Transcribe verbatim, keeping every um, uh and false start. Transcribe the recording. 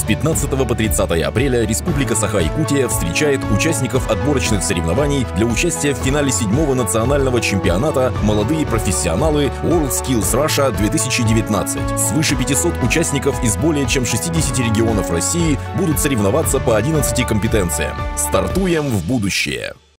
пятнадцатого по тридцатое апреля Республика Саха-Якутия встречает участников отборочных соревнований для участия в финале седьмого национального чемпионата «Молодые профессионалы WorldSkills Russia две тысячи девятнадцать». Свыше пятисот участников из более чем шестидесяти регионов России будут соревноваться по одиннадцати компетенциям. Стартуем в будущее!